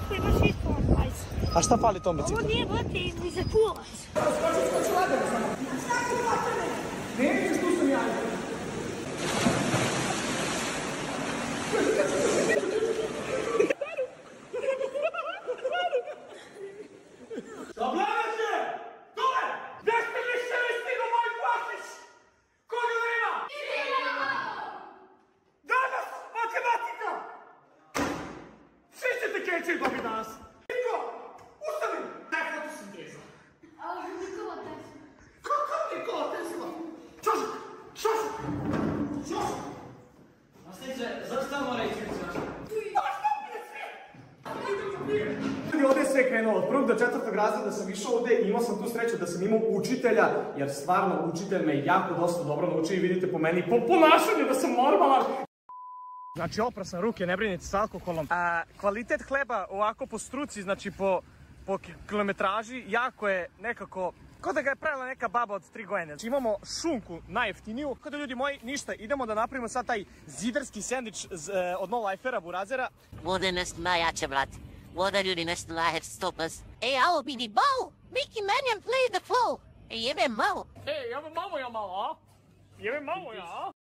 biciklu imaš isto on 20. A šta fali tom biciklu? Ovo nije vrti ni za kulac. Skoči lagano samo. Šta ti vatane? Nećeš, tu sam ja. Šta gledate? Dole! Gdje ste mišljeni stigo moj platić? Koga nema? Danas matematika! Svi ćete keći dobiti danas. Niko! Ustavi! Daj fotosinteza. Nikola Tesla. Kako Nikola Tesla? Čošak! Čošak! Čošak! Nasljeđe, zašto mora ići u čašu? Ovdje je sve krenulo, od 1. do 4. razreda sam išao ovdje i imao sam tu sreću da sam imao učitelja, jer stvarno učitelj me jako dosta dobro naučio i vidite po meni, po ponašanju da sam normalan. Znači oprao sam ruke, ne brinite, s alkoholom. Kvalitet hleba ovako po struci, znači po kilometraži, jako je nekako, kao da ga je pravila neka baba od 3 godine. Znači imamo šunku najjeftiniju, kao da ljudi moji, ništa, idemo da napravimo sad taj zidarski sendvič od No Lifera, burazera. Voda nešto najjača, brate. Voda ljudi nešto najjača, stopas. Ej, alo, bidi, bau! Miki Mannion play the flow! Ej, jebe malo! Ej, jebe malo ja malo, a? Jebe malo ja, a?